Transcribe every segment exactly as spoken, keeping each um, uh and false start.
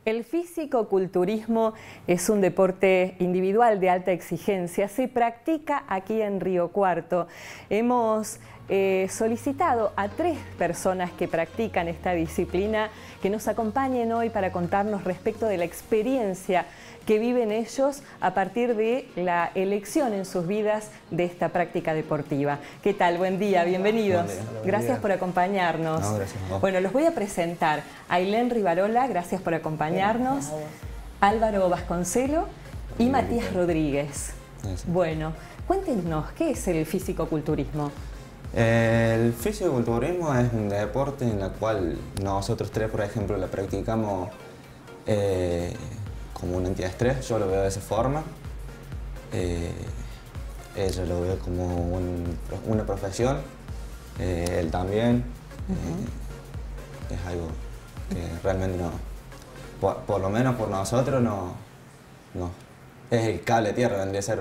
El físico-culturismo es un deporte individual de alta exigencia. Se practica aquí en Río Cuarto. Hemos eh, solicitado a tres personas que practican esta disciplina que nos acompañen hoy para contarnos respecto de la experiencia que viven ellos a partir de la elección en sus vidas de esta práctica deportiva. ¿Qué tal? Buen día, bienvenidos. Buen día. Buen Gracias día. por acompañarnos. No, gracias a vos. Bueno, los voy a presentar. Ailén Rivarola, gracias por acompañarnos. Álvaro Vasconcelo y Bien, Matías bien. Rodríguez. Eso. Bueno, cuéntenos, ¿qué es el físico-culturismo? El fisicoculturismo es un deporte en el cual nosotros tres, por ejemplo, la practicamos eh, como un antiestrés. Yo lo veo de esa forma. Eh, ella lo ve como un- una profesión. Eh, él también. Eh, es algo que realmente no, por, por lo menos por nosotros, no, no. Es el cable de tierra, vendría a ser.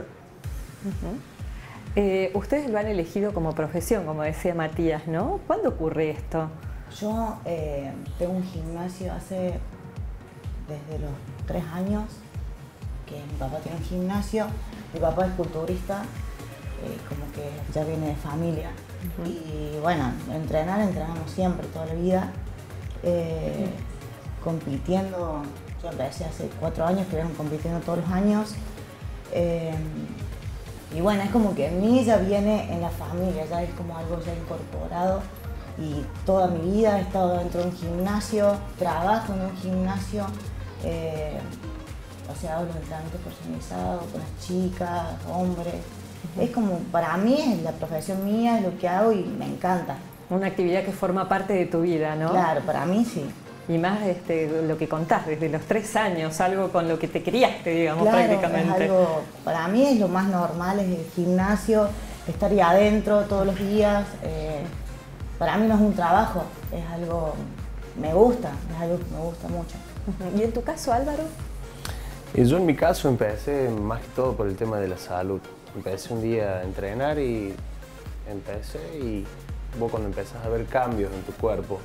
Eh, ustedes lo han elegido como profesión, como decía Matías, ¿no? ¿Cuándo ocurre esto? Yo eh, tengo un gimnasio hace desde los tres años, que mi papá tiene un gimnasio, mi papá es culturista, eh, como que ya viene de familia. Y bueno, entrenar, entrenamos siempre, toda la vida, eh, compitiendo. Yo empecé hace cuatro años, que vengo compitiendo todos los años. Eh, y bueno, es como que en mí ya viene en la familia, ya es como algo ya incorporado. Y toda mi vida he estado dentro de un gimnasio, trabajo en un gimnasio, eh, o sea, hago los entrenamientos personalizados con las chicas, hombres. Es como, para mí es la profesión mía, es lo que hago y me encanta. Una actividad que forma parte de tu vida, ¿no? Claro, para mí sí. Y más este, lo que contás, desde los tres años, algo con lo que te criaste, digamos, Claro, prácticamente. es algo, para mí es lo más normal, es el gimnasio, estar ahí adentro todos los días. eh, para mí no es un trabajo, es algo, me gusta, es algo que me gusta mucho. Ujú. ¿Y en tu caso, Álvaro? Y yo en mi caso empecé más que todo por el tema de la salud. Empecé un día a entrenar y empecé y vos cuando empezás a ver cambios en tu cuerpo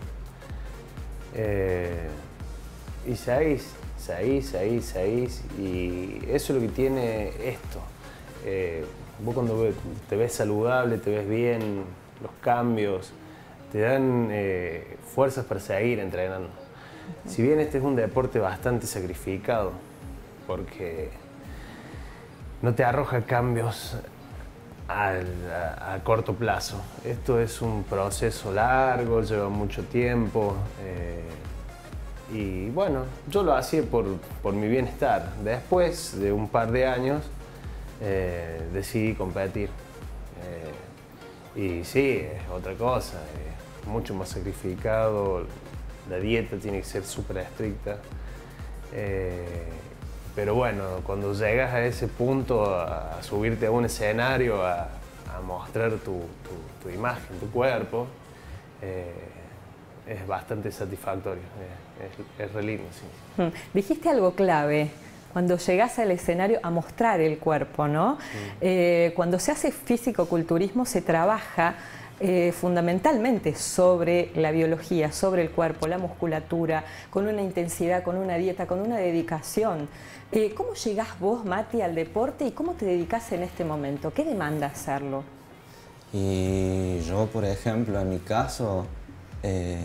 eh, y seguís, seguís, seguís, seguís y eso es lo que tiene esto. Eh, vos cuando ve- te ves saludable, te ves bien, los cambios te dan eh, fuerzas para seguir entrenando. Si bien este es un deporte bastante sacrificado, porque no te arroja cambios al- a, a corto plazo. Esto es un proceso largo, lleva mucho tiempo eh, y bueno, yo lo hacía por, por mi bienestar. Después de un par de años eh, decidí competir eh, y sí, es otra cosa, es mucho más sacrificado, la dieta tiene que ser súper estricta. Eh, Pero bueno, cuando llegas a ese punto, a, a subirte a un escenario, a, a mostrar tu, tu, tu imagen, tu cuerpo, eh, es bastante satisfactorio, eh, es, es re lindo, sí. Mm. Dijiste algo clave, cuando llegás al escenario a mostrar el cuerpo, ¿no? Eh, cuando se hace físico-culturismo se trabaja eh, fundamentalmente sobre la biología, sobre el cuerpo, la musculatura, con una intensidad, con una dieta, con una dedicación. Eh, ¿Cómo llegás vos, Mati, al deporte y cómo te dedicás en este momento? ¿Qué demanda hacerlo? Y yo, por ejemplo, en mi caso, eh,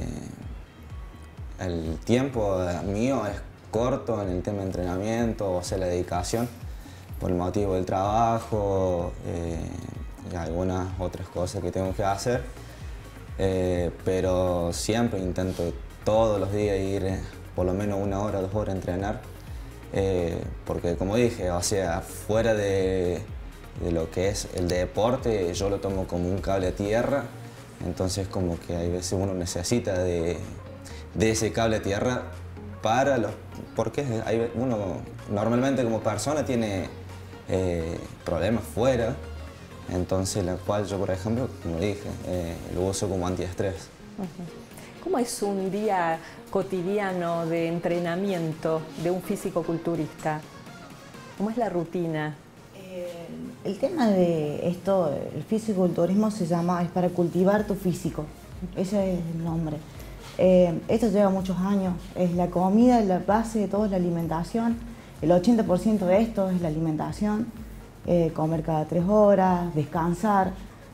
el tiempo mío es corto en el tema de entrenamiento, o sea, la dedicación, por el motivo del trabajo eh, y algunas otras cosas que tengo que hacer. Eh, pero siempre intento todos los días ir eh, por lo menos una hora, dos horas a entrenar. Eh, porque como dije, o sea, fuera de, de lo que es el deporte, yo lo tomo como un cable a tierra, entonces como que hay veces uno necesita de, de ese cable a tierra para los... porque hay, uno normalmente como persona tiene eh, problemas fuera, entonces la cual yo, por ejemplo, como dije, eh, lo uso como antiestrés. ¿Cómo es un día cotidiano de entrenamiento de un físico-culturista? ¿Cómo es la rutina? Eh, el tema de esto, el fisiculturismo se llama, es para cultivar tu físico, ese es el nombre. Eh, esto lleva muchos años, es la comida, la base de todo es la alimentación. El ochenta por ciento de esto es la alimentación, eh, comer cada tres horas, descansar.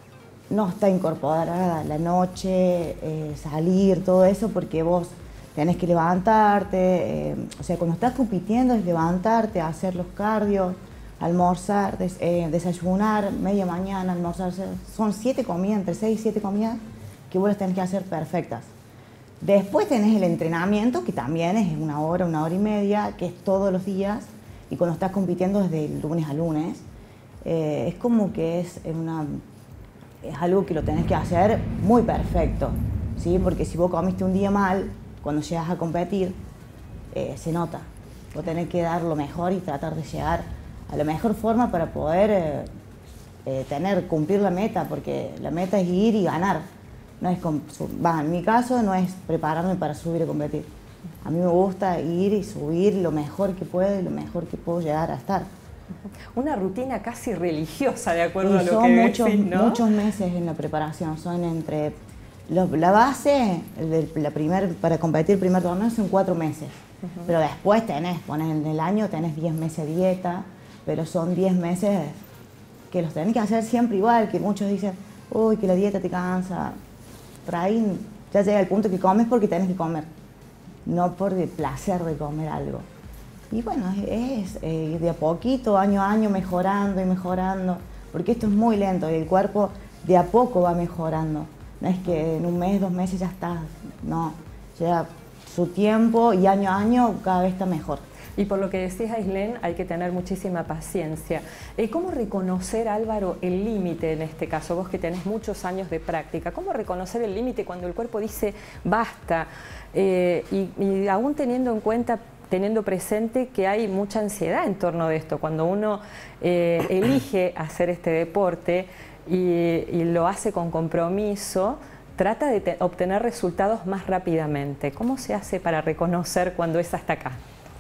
No está incorporada la noche, eh, salir, todo eso, porque vos tenés que levantarte, eh, o sea, cuando estás compitiendo es levantarte, hacer los cardios, almorzar, des, eh, desayunar, media mañana, almorzar. Son siete comidas, entre seis y siete comidas que vos las tenés que hacer perfectas. Después tenés el entrenamiento, que también es una hora, una hora y media, que es todos los días, y cuando estás compitiendo desde lunes a lunes, eh, es como que es, una, es algo que lo tenés que hacer muy perfecto, ¿sí? Porque si vos comiste un día mal, cuando llegas a competir, eh, se nota. Vos tenés que dar lo mejor y tratar de llegar a la mejor forma para poder eh, eh, tener, cumplir la meta, porque la meta es ir y ganar. No es, va, en mi caso no es prepararme para subir a competir. A mí me gusta ir y subir lo mejor que puedo y lo mejor que puedo llegar a estar. Una rutina casi religiosa, de acuerdo y a lo son que muchos, decís, ¿no? muchos meses en la preparación, son entre... Los, la base, el, la primer, para competir el primer torneo son cuatro meses, uh-huh. Pero después tenés, pones en el año, tenés diez meses de dieta, pero son diez meses que los tenés que hacer siempre igual, que muchos dicen, uy, que la dieta te cansa. Por ahí ya llega el punto que comes porque tenés que comer, no por el placer de comer algo. Y bueno, es, es eh, de a poquito, año a año, mejorando y mejorando, porque esto es muy lento y el cuerpo de a poco va mejorando. No es que en un mes, dos meses ya está, no, lleva su tiempo y año a año cada vez está mejor. Y por lo que decís, Aislén, hay que tener muchísima paciencia. ¿Cómo reconocer, Álvaro, el límite en este caso? Vos que tenés muchos años de práctica, ¿cómo reconocer el límite cuando el cuerpo dice basta? Eh, y, y aún teniendo en cuenta, teniendo presente que hay mucha ansiedad en torno de esto, cuando uno eh, elige hacer este deporte, Y, y lo hace con compromiso, trata de te, obtener resultados más rápidamente. ¿Cómo se hace para reconocer cuando es hasta acá?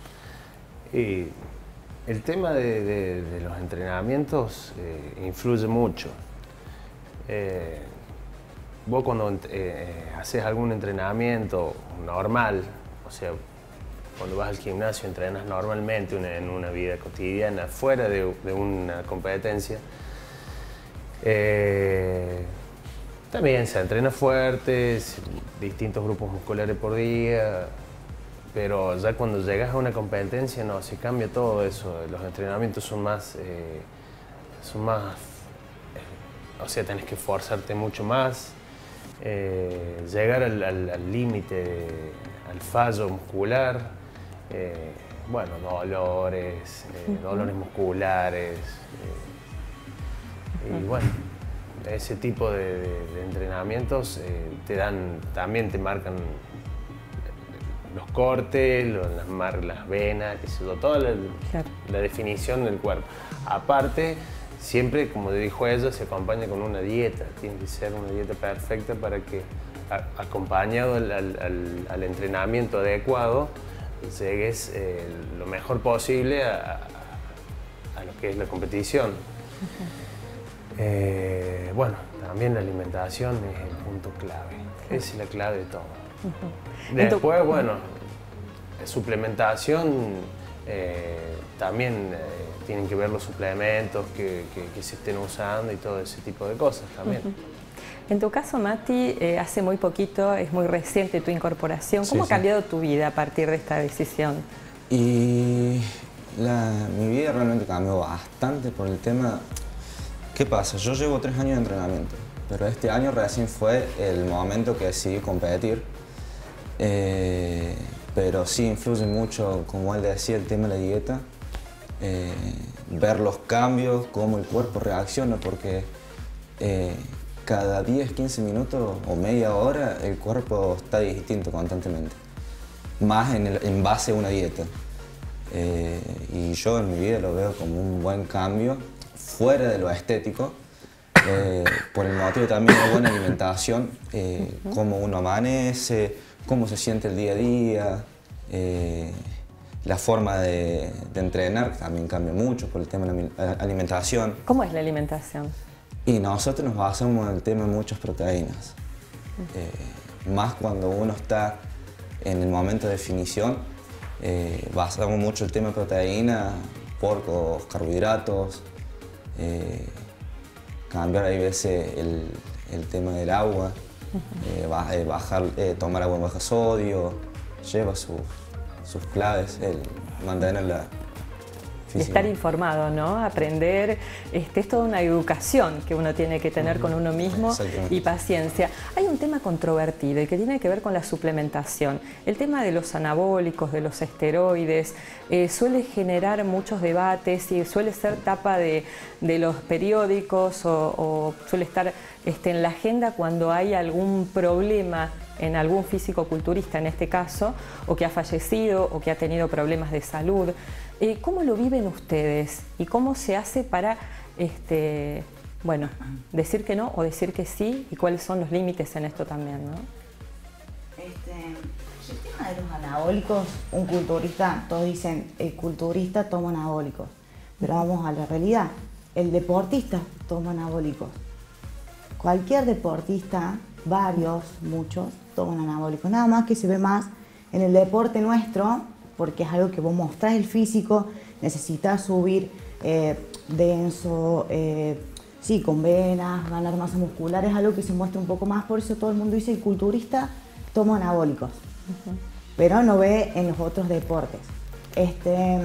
Y el tema de, de, de los entrenamientos eh, influye mucho. Eh, vos cuando eh, haces algún entrenamiento normal, o sea, cuando vas al gimnasio entrenas normalmente una, en una vida cotidiana, fuera de, de una competencia, Eh, también se entrena fuerte, distintos grupos musculares por día, pero ya cuando llegas a una competencia no, se cambia todo eso, los entrenamientos son más, eh, son más, eh, o sea, tenés que esforzarte mucho más, eh, llegar al límite, al, al fallo muscular, eh, bueno, dolores, eh, dolores musculares. Eh, Y bueno, ese tipo de, de, de entrenamientos eh, te dan, también te marcan los cortes, los, las, mar, las venas, qué sé yo, toda la, claro. la definición del cuerpo. Aparte, siempre, como dijo ella, se acompaña con una dieta. Tiene que ser una dieta perfecta para que, a, acompañado al, al, al entrenamiento adecuado, llegues eh, lo mejor posible a, a lo que es la competición. Uh-huh. Eh, bueno, también la alimentación es el punto clave, esa es la clave de todo. Uh-huh. Después, bueno, suplementación, eh, también eh, tienen que ver los suplementos que, que, que se estén usando y todo ese tipo de cosas también. Uh-huh. En tu caso, Mati, eh, hace muy poquito, es muy reciente tu incorporación. ¿Cómo sí, ha cambiado sí. tu vida a partir de esta decisión? Y la, mi vida realmente cambió bastante por el tema... ¿Qué pasa? Yo llevo tres años de entrenamiento, pero este año recién fue el momento que decidí competir. Eh, pero sí influye mucho, como él decía, el tema de la dieta, eh, ver los cambios, cómo el cuerpo reacciona, porque eh, cada diez, quince minutos o media hora el cuerpo está distinto constantemente, más en, el, en base a una dieta. Eh, y yo en mi vida lo veo como un buen cambio, fuera de lo estético, eh, por el motivo también de buena alimentación, eh, uh-huh. cómo uno amanece, cómo se siente el día a día, eh, la forma de, de entrenar también cambia mucho por el tema de la alimentación. ¿Cómo es la alimentación? Y nosotros nos basamos en el tema de muchas proteínas. Uh-huh. eh, más cuando uno está en el momento de definición. Eh, basamos mucho el tema de proteína, porcos, carbohidratos, eh, cambiar a veces el, el tema del agua, uh-huh. eh, eh, bajar, eh, tomar agua en bajo sodio, lleva su, sus claves, el mantenerla. Y estar informado, ¿no? Aprender, este, es toda una educación que uno tiene que tener con uno mismo y paciencia. Hay un tema controvertido y que tiene que ver con la suplementación. El tema de los anabólicos, de los esteroides, eh, suele generar muchos debates y suele ser tapa de, de los periódicos o, o suele estar este, en la agenda cuando hay algún problema en algún físico-culturista en este caso, o que ha fallecido o que ha tenido problemas de salud. Eh, ¿Cómo lo viven ustedes y cómo se hace para este, bueno, decir que no o decir que sí, y cuáles son los límites en esto también, ¿no? Este, el tema de los anabólicos, un culturista, todos dicen el culturista toma anabólicos, pero vamos a la realidad, el deportista toma anabólicos. Cualquier deportista, varios, muchos, toman anabólicos, nada más que se ve más en el deporte nuestro, porque es algo que vos mostrás el físico, necesitas subir eh, denso, eh, sí, con venas, ganar masa muscular, es algo que se muestra un poco más, por eso todo el mundo dice el culturista toma anabólicos, uh-huh. pero no ve en los otros deportes. Este,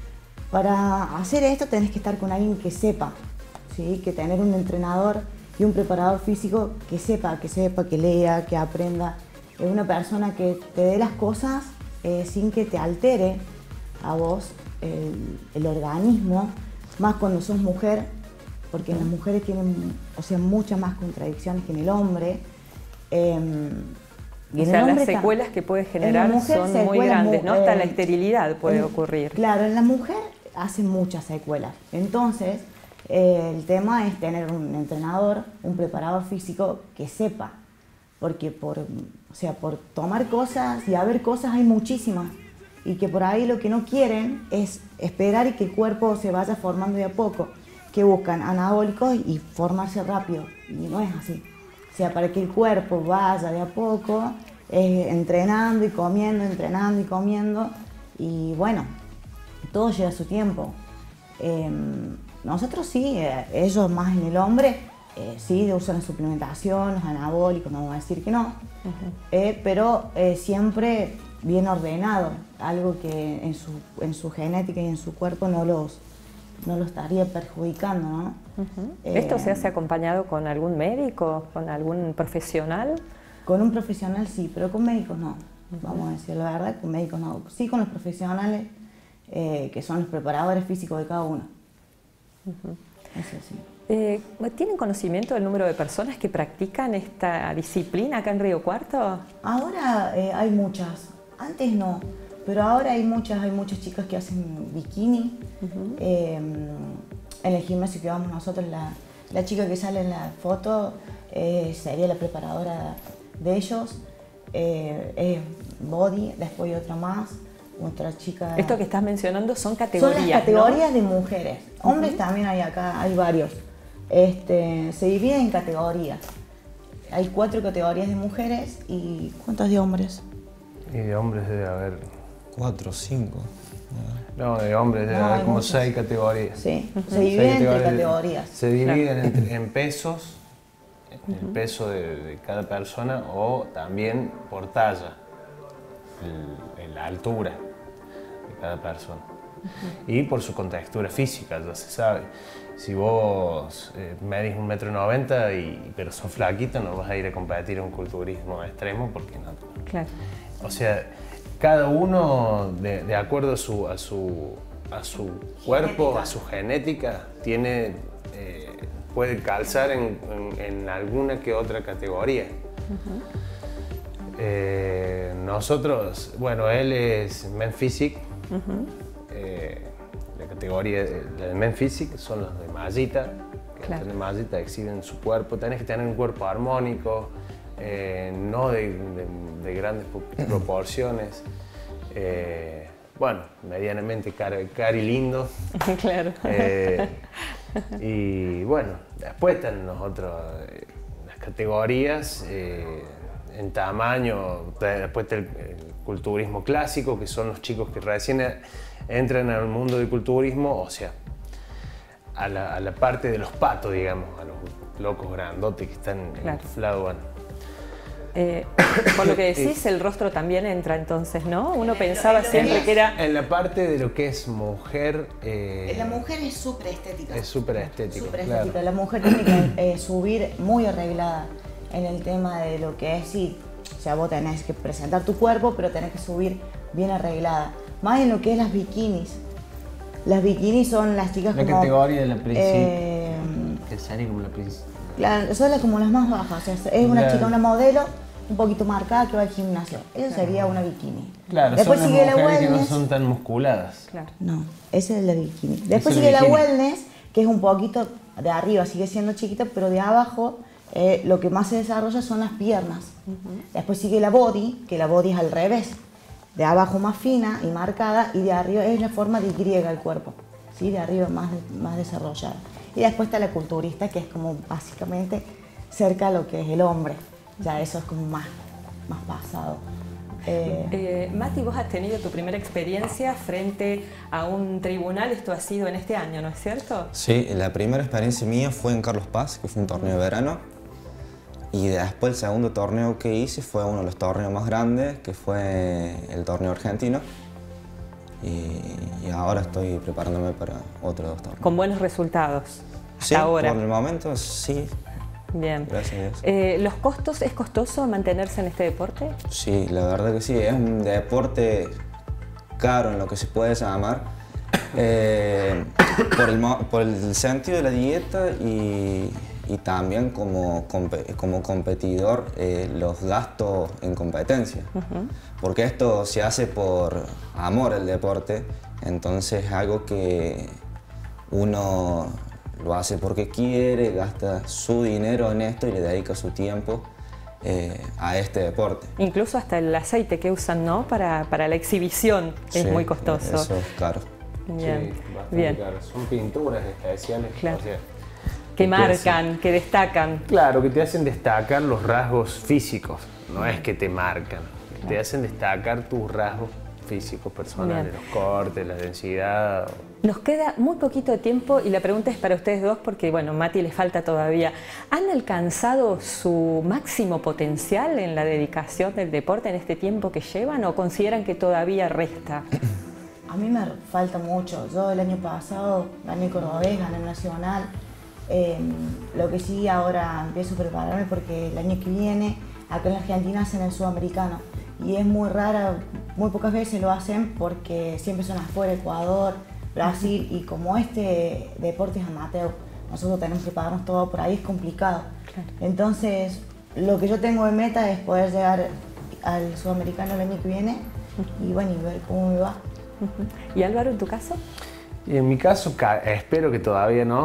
para hacer esto tenés que estar con alguien que sepa, ¿sí? Que tener un entrenador y un preparador físico que sepa, que sepa, que lea, que aprenda, es una persona que te dé las cosas Eh, sin que te altere a vos el, el organismo, más cuando sos mujer, porque las mujeres tienen, o sea, muchas más contradicciones que en el hombre. Eh, y o sea, las secuelas que puede generar son muy grandes, ¿no? Hasta eh, la esterilidad puede en, ocurrir. Claro, en la mujer hacen muchas secuelas. Entonces, eh, el tema es tener un entrenador, un preparador físico que sepa, porque por... O sea, por tomar cosas y haber cosas hay muchísimas, y que por ahí lo que no quieren es esperar y que el cuerpo se vaya formando de a poco, que buscan anabólicos y formarse rápido, y no es así. O sea, para que el cuerpo vaya de a poco, eh, entrenando y comiendo, entrenando y comiendo, y bueno, todo lleva su tiempo. Eh, nosotros sí, eh, ellos más en el hombre, Eh, sí, usan la suplementación, los anabólicos, no vamos a decir que no, uh-huh. eh, pero eh, siempre bien ordenado, algo que en su, en su genética y en su cuerpo no los, no los estaría perjudicando, ¿no? Uh-huh. eh, ¿Esto se hace acompañado con algún médico, con algún profesional? Con un profesional sí, pero con médicos no, uh-huh. vamos a decir la verdad, con médicos no. Sí con los profesionales, eh, que son los preparadores físicos de cada uno. Uh-huh. Eso sí. Eh, ¿Tienen conocimiento del número de personas que practican esta disciplina acá en Río Cuarto? Ahora eh, hay muchas, antes no, pero ahora hay muchas, hay muchas chicas que hacen bikini. Uh-huh. eh, en el gimnasio que vamos nosotros, la, la chica que sale en la foto eh, sería la preparadora de ellos, eh, es body, después hay otra más, otra chica... Esto que estás mencionando son categorías, Son las categorías, ¿no? De mujeres, hombres uh-huh. también hay acá, hay varios. Este, se divide en categorías. Hay cuatro categorías de mujeres y ¿cuántas de hombres? Y de hombres debe haber... Cuatro, cinco. No, de hombres debe no, haber como muchas. seis categorías. Sí, uh-huh. se dividen entre categorías. Se dividen claro. en, en pesos, uh-huh. el peso de, de cada persona, o también por talla, el, en la altura de cada persona. Uh-huh. Y por su contextura física, ya se sabe. Si vos eh, medís un metro noventa, y, pero sos flaquito, no vas a ir a competir en un culturismo extremo porque no. Claro. O sea, cada uno, de, de acuerdo a su, a su, a su cuerpo, genética. a su genética, tiene, eh, puede calzar en, en, en alguna que otra categoría. Uh-huh. eh, nosotros, bueno, él es Men Physique. Uh-huh. eh, La categoría de Men Physique son los de mallita, que claro. de mallita exhiben su cuerpo. Tenés que tener un cuerpo armónico, eh, no de, de, de grandes proporciones. Eh, bueno, medianamente caro, caro y lindo. Claro. Eh, y bueno, después están los otros, las categorías. Eh, en tamaño. Después está el, el culturismo clásico, que son los chicos que recién entran al mundo del culturismo, o sea, a la, a la parte de los patos, digamos, a los locos grandotes que están claro. inflados. Bueno. Eh, por lo que decís, el rostro también entra entonces, ¿no? Uno En pensaba lo, en siempre es, que era... En la parte de lo que es mujer... Eh, la mujer es súper estética. Es súper estética, Súper claro. estética. La mujer tiene que eh, subir muy arreglada en el tema de lo que es, sí, o sea, vos tenés que presentar tu cuerpo, pero tenés que subir bien arreglada. Más en lo que es las bikinis. Las bikinis son las chicas la como... La categoría de la principio. Eh, que sale como la principio. Claro, son las, como las más bajas. O sea, es una claro. chica, una modelo un poquito marcada que va al gimnasio. Eso sería una bikini. Claro, después son sigue las la mujeres que wellness. no son tan musculadas. Claro. No, esa es la bikini. Después es sigue la la bikini. wellness, que es un poquito de arriba, sigue siendo chiquita, pero de abajo eh, lo que más se desarrolla son las piernas. Uh-huh. Después sigue la body, que la body es al revés. De abajo más fina y marcada, y de arriba es la forma de Y el cuerpo. ¿Sí? De arriba más, más desarrollada. Y después está la culturista, que es como básicamente cerca a lo que es el hombre. Ya eso es como más, más pasado. Eh, eh, Mati, vos has tenido tu primera experiencia frente a un tribunal, esto ha sido en este año, ¿no es cierto? Sí, la primera experiencia mía fue en Carlos Paz, que fue un torneo de verano. Y después el segundo torneo que hice fue uno de los torneos más grandes, que fue el torneo argentino. Y, y ahora estoy preparándome para otros dos torneos. Con buenos resultados hasta sí, ahora. Por el momento sí. Bien. Gracias a Dios. Eh, ¿Los costos, es costoso mantenerse en este deporte? Sí, la verdad que sí, es un deporte caro en lo que se puede llamar, eh, por, el, por el sentido de la dieta y, y también como, como competidor eh, los gastos en competencia. Uh-huh. Porque esto se hace por amor al deporte, entonces es algo que uno lo hace porque quiere, gasta su dinero en esto y le dedica su tiempo eh, a este deporte. Incluso hasta el aceite que usan, ¿no? Para, para la exhibición es sí, muy costoso. Eso es caro. Bien, sí, bastante bien. Caro. Son pinturas especiales. Claro. O sea, que, que marcan, hacen, que destacan. Claro, que te hacen destacar los rasgos físicos, no es que te marcan, claro. Te hacen destacar tus rasgos físicos personales, bien. Los cortes, la densidad. Nos queda muy poquito de tiempo y la pregunta es para ustedes dos porque, bueno, Mati le falta todavía. ¿Han alcanzado su máximo potencial en la dedicación del deporte en este tiempo que llevan o consideran que todavía resta? A mí me falta mucho. Yo el año pasado gané Cordobés, gané Nacional. Eh, lo que sí, ahora empiezo a prepararme porque el año que viene acá en la Argentina hacen el Sudamericano. Y es muy rara, muy pocas veces lo hacen porque siempre son afuera, Ecuador, Brasil, y como este deporte es amateur, nosotros tenemos que pagarnos todo por ahí, es complicado. Claro. Entonces, lo que yo tengo de meta es poder llegar al Sudamericano el año que viene y bueno, y ver cómo me va. ¿Y Álvaro, en tu caso? Y en mi caso, espero que todavía no.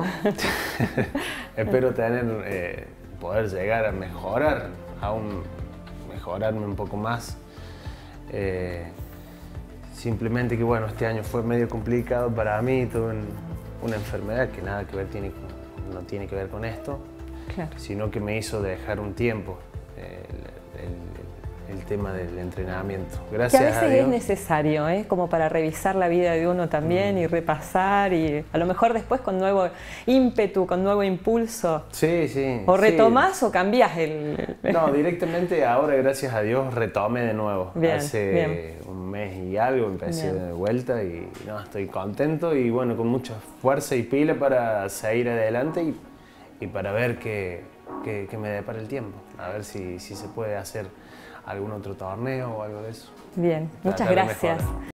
Espero tener, eh, poder llegar a mejorar, aún mejorarme un poco más. Eh, simplemente que bueno, este año fue medio complicado para mí, tuve un, una enfermedad que nada que ver tiene, no tiene que ver con esto, claro. Sino que me hizo dejar un tiempo eh, el, el, el tema del entrenamiento. Gracias que a veces a Dios. Es necesario, ¿eh? Como para revisar la vida de uno también mm. y repasar y a lo mejor después con nuevo ímpetu, con nuevo impulso. Sí, sí. O retomás sí. o cambiás el... No, directamente ahora, gracias a Dios, retomé de nuevo. Bien, Hace bien. un mes y algo empecé bien. de vuelta y no, estoy contento y bueno, con mucha fuerza y pila para seguir adelante y, y para ver qué, qué, qué me depara el tiempo. A ver si, si se puede hacer algún otro torneo o algo de eso. Bien, muchas gracias.